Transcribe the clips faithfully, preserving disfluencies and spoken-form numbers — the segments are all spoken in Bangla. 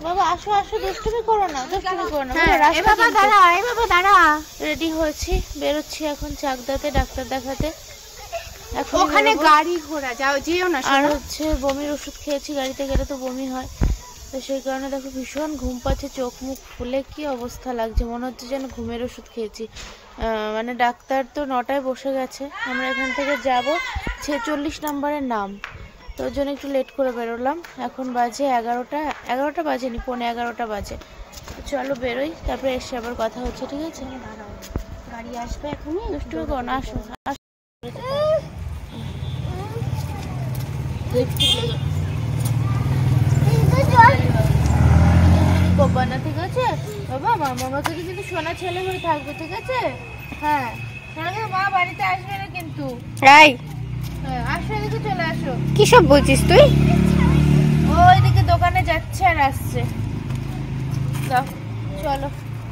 বাবা আসো আসো, দুষ্টুমি করো না, দুষ্টুমি করো না। এ বাবা দাঁড়া, এ বাবা দাঁড়া। রেডি হয়েছি, বেরোচ্ছি এখন চাকদাতে ডাক্তার দেখাতে। এখন ওখানে গাড়ি ঘোড়া, যাও যেও না। আর হচ্ছে বমির ওষুধ খেয়েছি, গাড়িতে গেলে তো বমি হয়, তো সেই কারণে দেখো ভীষণ ঘুম পাচ্ছে, চোখ মুখ ফুলে কি অবস্থা লাগছে, মনে হচ্ছে যেন ঘুমের ওষুধ খেয়েছি। মানে ডাক্তার তো নটায় বসে গেছে, আমরা এখান থেকে যাব ছেচল্লিশ নম্বরের নাম, তো ওই জন্য একটু লেট করে বেরোলাম। এখন বাজে এগারোটা, এগারোটা বাজেনি, পৌনে এগারোটা বাজে। চলো বেরোই, তারপরে এসে আবার কথা হচ্ছে, ঠিক আছে? গাড়ি আসবে এখনই, দুষ্টুমি করো না, আসো আসো। করবা না, ঠিক আছে বাবা? মামাকে কিন্তু সোনা ছেলে হয়ে থাকবে, ঠিক আছে? হ্যাঁ, মা বাড়িতে আসবে না কিন্তু। রাই হ্যাঁ আসো, এদিকে চলে আসো। কি সব বলছিস তুই? ও এদিকে দোকানে যাচ্ছে আর আসছে। চলো,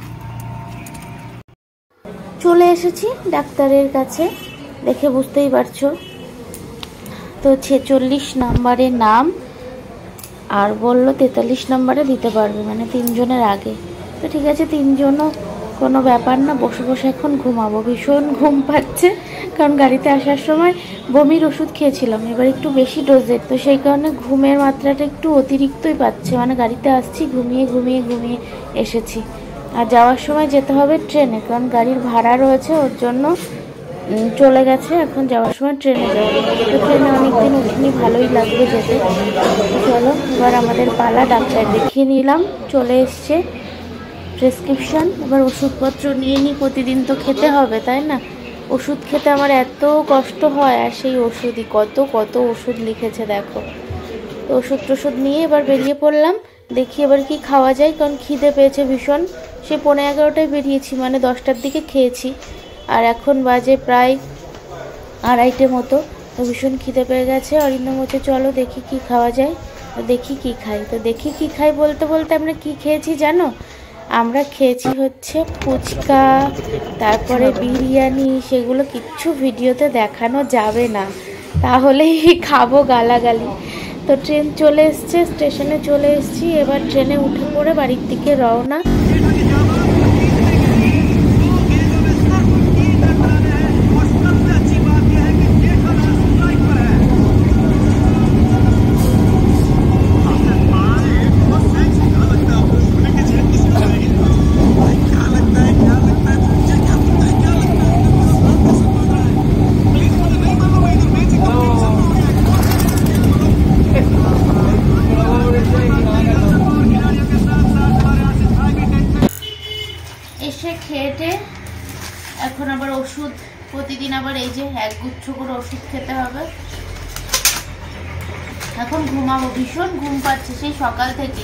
চলে এসেছি ডাক্তারের কাছে, দেখে বুঝতেই পারছো তো ছেচল্লিশ নাম্বারের নাম, আর বললো তেতাল্লিশ নম্বরে দিতে পারবে, মানে তিনজনের আগে। তো ঠিক আছে, তিনজনও কোনো ব্যাপার না, বসে বসে এখন ঘুমাবো। ভীষণ ঘুম পাচ্ছে, কারণ গাড়িতে আসার সময় বমির ওষুধ খেয়েছিলাম, এবার একটু বেশি ডোজের, তো সেই কারণে ঘুমের মাত্রাটা একটু অতিরিক্তই পাচ্ছে, মানে গাড়িতে আসছি ঘুমিয়ে ঘুমিয়ে ঘুমিয়ে এসেছি। আর যাওয়ার সময় যেতে হবে ট্রেনে, কারণ গাড়ির ভাড়া রয়েছে, ওর জন্য চলে গেছে, এখন যাওয়ার সময় ট্রেনে যাবো। তো ট্রেনে অনেকদিন উঠিনি, ভালোই লাগবে যেতে। চলো এবার আমাদের পালা, ডাক্তার দেখিয়ে নিলাম, চলে এসছে প্রেসক্রিপশান, এবার ওষুধপত্র নিয়ে নিই, প্রতিদিন তো খেতে হবে তাই না? ওষুধ খেতে আমার এত কষ্ট হয়, আর সেই ওষুধই কত কত ওষুধ লিখেছে দেখো। তো ওষুধ টষুধ নিয়ে এবার বেরিয়ে পড়লাম, দেখি এবার কি খাওয়া যায়, কারণ খিদে পেয়েছে ভীষণ। সে পৌনে এগারোটায় বেরিয়েছি, মানে দশটার দিকে খেয়েছি, আর এখন বাজে প্রায় আড়াইটে মতো, তো ভীষণ খিদে পেয়ে গেছে। অরিন্দম বলছে চলো দেখি কি খাওয়া যায়, তো দেখি কি খাই। তো দেখি কি খাই বলতে বলতে আমরা কি খেয়েছি জানো? আমরা খেয়েছি হচ্ছে ফুচকা, তারপরে বিরিয়ানি, সেগুলো কিচ্ছু ভিডিওতে দেখানো যাবে না, তাহলেই খাবো গালাগালি। তো ট্রেন চলে এসছে, স্টেশনে চলে এসেছি, এবার ট্রেনে উঠে পড়ে বাড়ির দিকে রওনা। খেয়েটে এখন আবার ওষুধ, প্রতিদিন আবার এই যে এক গুচ্ছ করে ওষুধ খেতে হবে। এখন ঘুমাবো, ভীষণ ঘুম পাচ্ছে সেই সকাল থেকে,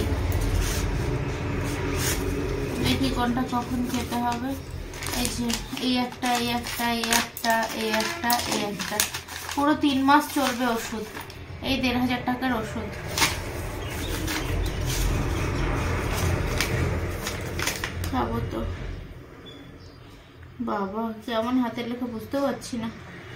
দেখি কোনটা কখন খেতে হবে। এই যে এই একটা, এই একটা, এই একটা, এই একটা, এই একটা, পুরো তিন মাস চলবে ওষুধ, এই দেড় হাজার টাকার ওষুধ। খাবো তো বাবা, কেমন হাতের লেখা বুঝতে পারছি না।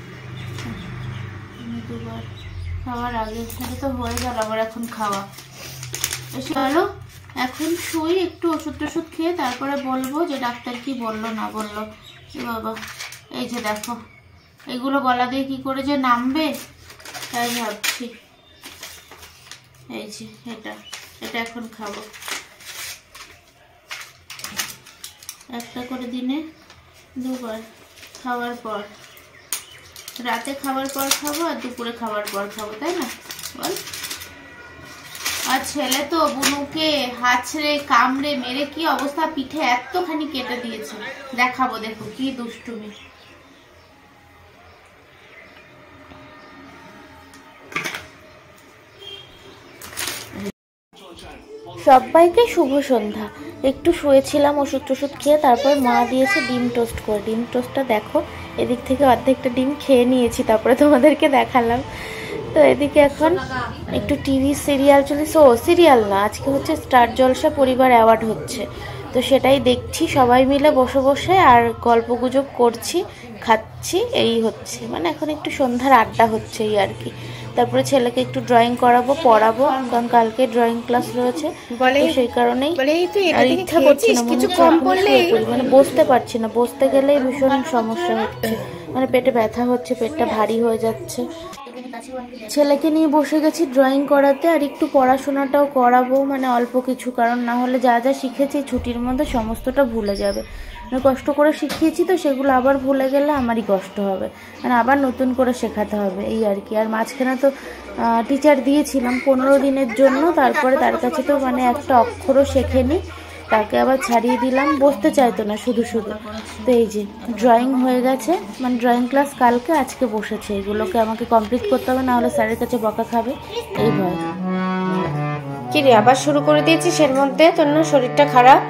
দুবার খাওয়ার আগে সেটা তো হয়ে গেল, আবার এখন খাওয়া। চলো এখন শুই, একটু ওষুধ টষুধ খেয়ে তারপরে বলবো যে ডাক্তার কি বললো না বললো। কি বাবা, এই যে দেখো এগুলো গলা দিয়ে কি করে যে নামবে তাই ভাবছি। এই যে এটা, এটা এখন খাবো, একটা করে দিনে দুবার, খাওয়ার পর, রাতে খাওয়ার পর খাবো আর দুপুরে খাওয়ার পর খাবো, তাই না বল? আর ছেলে তো বুনুকে হাঁচড়ে কামড়ে মেরে কি অবস্থা, পিঠে এতখানি কেটে দিয়েছে, দেখাবো দেখো কি দুষ্টুমি। সবাইকে শুভ সন্ধ্যা। একটু শুয়েছিলাম ওষুধ টষুধ খেয়ে, তারপর মা দিয়েছে ডিম টোস্ট করে। ডিম টোস্টটা দেখো, এদিক থেকে অর্ধেকটা ডিম খেয়ে নিয়েছি, তারপরে তোমাদেরকে দেখালাম। তো এদিকে এখন একটু টিভি সিরিয়াল চলেছে, ও সিরিয়াল না, আজকে হচ্ছে স্টার জলসা পরিবার অ্যাওয়ার্ড হচ্ছে, তো সেটাই দেখছি সবাই মিলে বসে বসে, আর গল্পগুজব করছি, খাচ্ছি, এই হচ্ছে। মানে এখন একটু সন্ধ্যার আড্ডা হচ্ছে এই আর কি। তারপরে ছেলেকে একটু ড্রয়িং করাবো, পড়াবো, কারণ কালকে ড্রয়িং ক্লাস রয়েছে, সেই কারণেই আর ইচ্ছা করছে না, কিছু কম পড়লে মানে বসতে পারছি না, বসতে গেলেই ভীষণ সমস্যা হচ্ছে, মানে পেটে ব্যথা হচ্ছে, পেটটা ভারী হয়ে যাচ্ছে। ছেলেকে নিয়ে বসে গেছি ড্রয়িং করাতে, আর একটু পড়াশোনাটাও করাবো, মানে অল্প কিছু, কারণ না হলে যা যা শিখেছি ছুটির মধ্যে সমস্তটা ভুলে যাবে। মানে কষ্ট করে শিখিয়েছি তো, সেগুলো আবার ভুলে গেলে আমারই কষ্ট হবে, মানে আবার নতুন করে শেখাতে হবে এই আর কি। আর মাঝখানে তো টিচার দিয়েছিলাম পনেরো দিনের জন্য, তারপরে তার কাছে তো মানে একটা অক্ষরও শেখেনি, তাকে আবার ছাড়িয়ে দিলাম, বসতে চাইতো না শুধু শুধু। তো এই যে ড্রয়িং হয়ে গেছে, মানে ড্রয়িং ক্লাস কালকে, আজকে বসেছে। এগুলোকে আমাকে কমপ্লিট করতে হবে, না হলে স্যারের কাছে বকা খাবে, এই ভয়। কি রে আবার শুরু করে দিয়েছিস এর মধ্যে? তোর না শরীরটা খারাপ?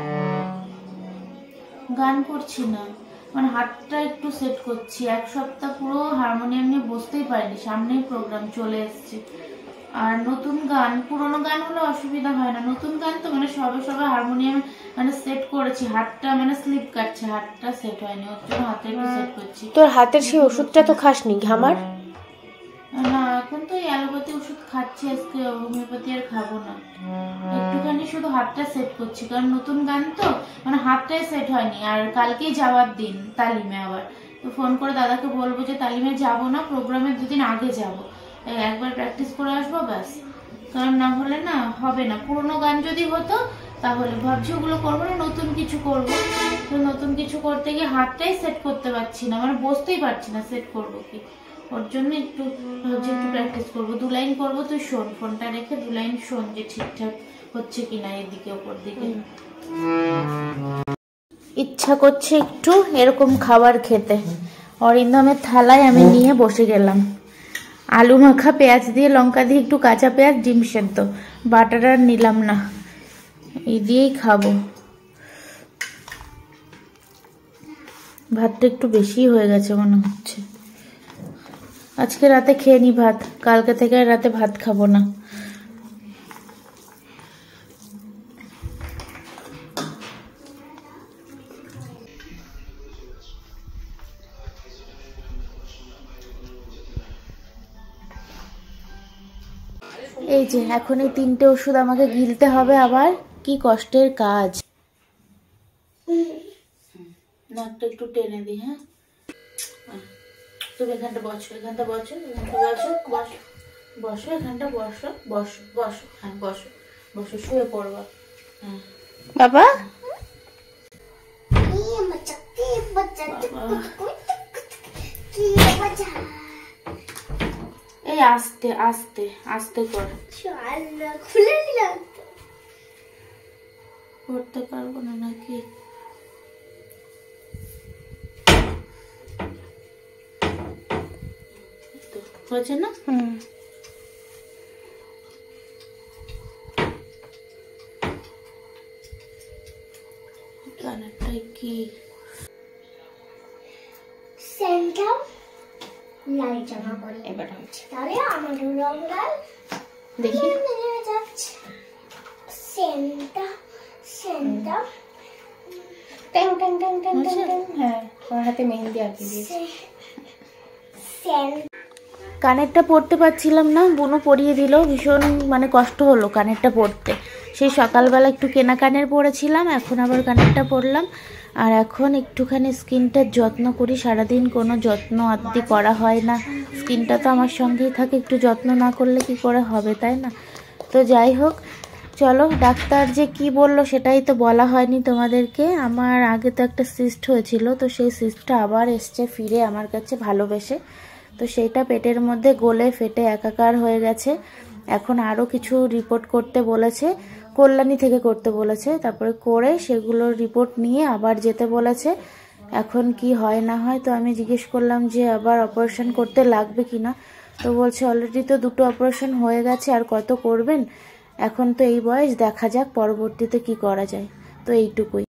গান করছি না, মানে হাতটা একটু সেট করছি। এক সপ্তাহ পুরো হারমোনিয়াম নিয়ে বসতেই পারিনি, সামনেই প্রোগ্রাম চলে এসছে। আর নতুন গান, পুরোনো গান হলে অসুবিধা হয় না, নতুন গান তো মানে সবে সবে হারমোনিয়াম মানে সেট করেছি, হাতটা মানে স্লিপ কাটছে, হাতটা সেট হয়নি, ওর জন্য হাতে একটু সেট করছি। তোর হাতের সেই ওষুধটা তো খাসনি ঘামার? না, এখন তো অ্যালোপ্যাথি ওষুধ খাচ্ছি, আজকে হোমিওপ্যাথি আর খাবো না, একটুখানি শুধু হাতটা সেট করছি, কারণ নতুন গান তো মানে হাতটাই সেট হয়নি। আর কালকেই যাওয়ার দিন তালিমে, আবার তো ফোন করে দাদাকে বলবো যে তালিমে যাবো না, প্রোগ্রামের দুদিন আগে যাবো, একবার প্র্যাকটিস করে আসবো ব্যাস, কারণ না হলে না হবে না। পুরোনো গান যদি হতো তাহলে ভাবছি ওগুলো করবো না, নতুন কিছু করবো। তো নতুন কিছু করতে গিয়ে হাতটাই সেট করতে পারছি না, মানে বসতেই পারছি না, সেট করবো কি, ওর জন্য একটু ভাবছি একটু প্র্যাকটিস করবো, দু লাইন করবো, তুই শোন, ফোনটা রেখে দু লাইন শোন যে ঠিকঠাক হচ্ছে কিনা এদিকে ওপর দিকে। ইচ্ছা করছে একটু এরকম খাবার খেতে, অরিন্দমের থালায় আমি নিয়ে বসে গেলাম, আলু মাখা, পেঁয়াজ দিয়ে, লঙ্কা দিয়ে, একটু কাঁচা পেঁয়াজ, ডিম সেদ্ধ, বাটার আর নিলাম না, এই দিয়েই খাবো। ভাতটা একটু বেশি হয়ে গেছে মনে হচ্ছে, আজকে রাতে খেয়ে নি ভাত, কালকে থেকে রাতে ভাত খাবো না। এই যে এখন এই তিনটে ওষুধ আমাকে গিলতে হবে আবার, কি কষ্টের কাজ। নাকটা একটু টেনে দিই, হ্যাঁ তুমি এখানটা বসো, এখানটা বসো, এখানটা বসো, বসো বসো, এখানটা বসো, বসো বসো, হ্যাঁ বসো বসো, শুয়ে পড়বা। হ্যাঁ বাবা, এই আস্তে আস্তে আস্তে কর, খুলে দিলাম, করতে পারবো না নাকি? হয়েছে না? হুম, কানেরটাই কি সেন্টার লাল জামা পরে, এবার হচ্ছে, তাহলে আমার রং লাল, দেখি যাচ্ছে সেন্টার সেন্টার ট্যাং ট্যাং ট্যাং ট্যাং ট্যাং ট্যাং। হ্যাঁ, আমার হাতে মেহেন্দি আঁকিয়ে দিয়েছি। কানেরটা পরতে পারছিলাম না, বুনু পরিয়ে দিল, ভীষণ মানে কষ্ট হলো কানেরটা পরতে। সেই সকালবেলা একটু কেনা কানের পরেছিলাম, এখন আবার কানেরটা পরলাম। আর এখন একটুখানি স্কিনটার যত্ন করি, সারাদিন কোনো যত্ন আত্মি করা হয় না, স্কিনটা তো আমার সঙ্গেই থাকে, একটু যত্ন না করলে কি করে হবে, তাই না? তো যাই হোক, চলো, ডাক্তার যে কি বললো সেটাই তো বলা হয়নি তোমাদেরকে। আমার আগে তো একটা সিস্ট হয়েছিল, তো সেই সিস্টটা আবার এসছে ফিরে আমার কাছে ভালোবেসে, তো সেইটা পেটের মধ্যে গলে ফেটে একাকার হয়ে গেছে। এখন আরও কিছু রিপোর্ট করতে বলেছে, কল্যাণী থেকে করতে বলেছে, তারপরে করে সেগুলোর রিপোর্ট নিয়ে আবার যেতে বলেছে। এখন কি হয় না হয়, তো আমি জিজ্ঞেস করলাম যে আবার অপারেশন করতে লাগবে কি না, তো বলছে অলরেডি তো দুটো অপারেশন হয়ে গেছে, আর কত করবেন, এখন তো এই বয়স, দেখা যাক পরবর্তীতে কি করা যায়। তো এইটুকুই।